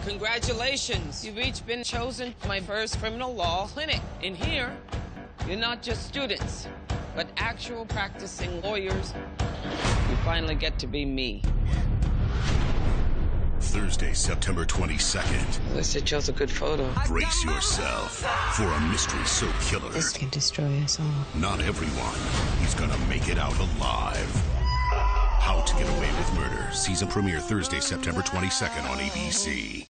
Congratulations. You've each been chosen for my first criminal law clinic. In here, you're not just students, but actual practicing lawyers. You finally get to be me. Thursday, September 22nd. At least I chose a good photo. Brace yourself for a mystery so killer. This can destroy us all. Not everyone is gonna make it out alive. How to Get Away with Murder. Season premiere Thursday, September 22nd on ABC.